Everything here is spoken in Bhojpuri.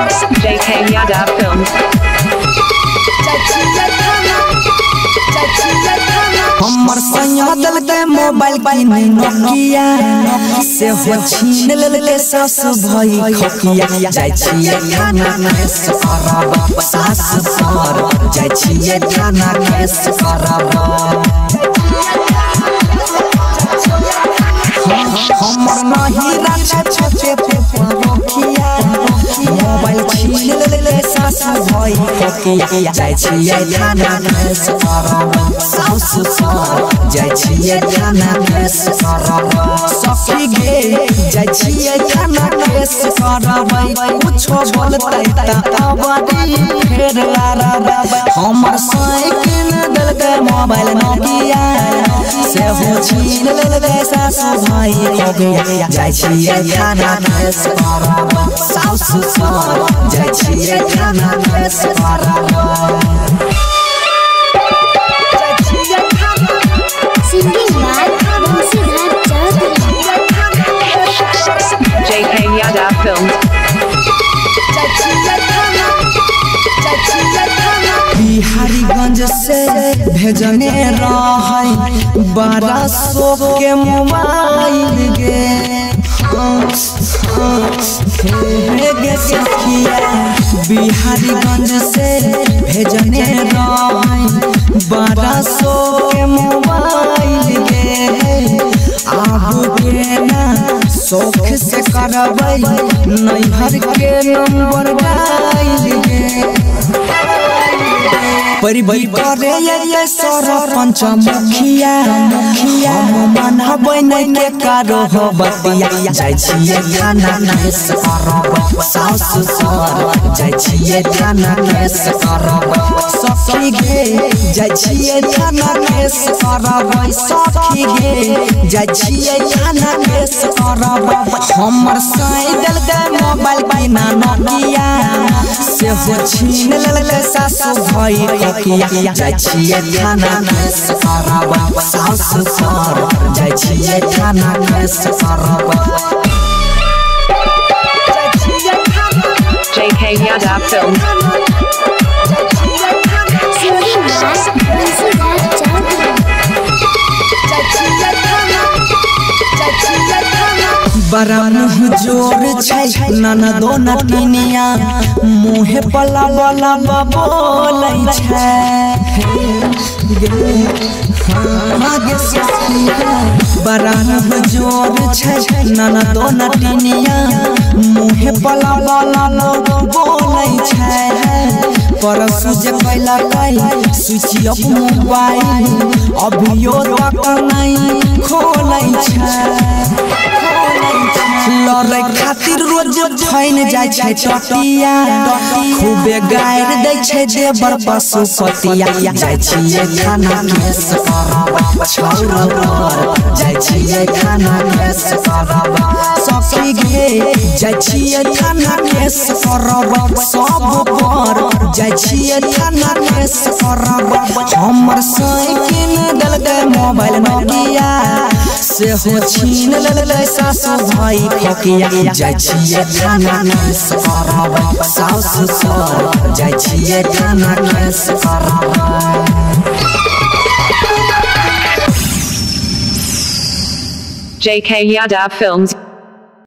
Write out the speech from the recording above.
JK Yadav Films. हमर सैया दल के मोबाइल की नोकिया से हो छीन लेले सास भाई खकिया जाय छिए खाना केस करब सास पर जाय छिए खाना केस करब हमर नहीं राजा छोटे नोकिया मोबाइल छीन लेले सास भाई खकिया जाय छिए खाना केस करब सास पर जाय छिए खाना केस करब सखी गे जाय छिए खाना केस करब कुछो बोलतै त अबरी फेर लारब हमर साइकिल दल के मोबाइल नोकिया से हो छीन लेले सास भाई खकिया जाय छिए खाना केस करब सास पर जाय छिए खाना केस करब JK Yadav Films. बिहारीगंज से भेजने रहे 1200 के मोबाइल गे बिहारीगंज से भेजने रहे 1200 के मोबाइल गे आबू के ना शौक से करबै नैहर के नंबर डाल गे परिबई करे ये सरपंच मुखिया हम मनबै नै के कारो हो बतिया जाय छिए खाना केस करब सास पर जाय छिए खाना केस करब सखी गे जाय छिए खाना केस करब सखी गे जाय छिए खाना केस करब हमर साइकिल के मोबाइल की नोकिया से हो छीन लेले सास भाई खकिया जाय छिए खाना केस करब सास पर जाय छिए खाना केस करब JK Yadav Films. बड़ा मुँह जोर छै ननदो नटिनिया मुँह पला बला बोलै छै बड़ा मुँह जोर छै ननदो नटिनिया मुँह पला बला बोलै छै परसू जे कैला स्विच ऑफ मोबाइल अभियो तक नहीं खोलै छै लड़े खातिर रोज फैन जाय छै टटिया खूबे गायर दै छै देवर पशुपतिया जाय छिए खाना केस करब छौरा पर जाय छिए खाना केस करब सखी गे जाय छिए खाना केस करब सब पर जाय छिए खाना केस करब हमर साइकिल दल के मोबाइल नोकिया से हो छीन लेले सास भाई खकिया जाय छिए खाना केस करब सास पर जाय छिए खाना केस करब JK Yadav Films.